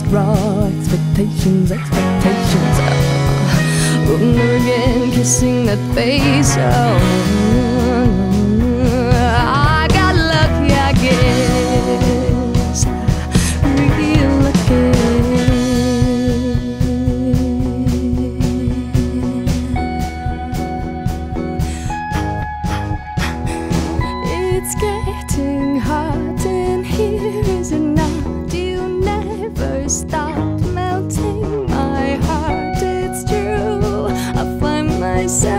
raw expectations, expectations. We'll never again kissing that face. Oh, I got lucky, I guess. Real lucky. It's getting hot in here, is it not? You never stop melting my heart. It's true, I find myself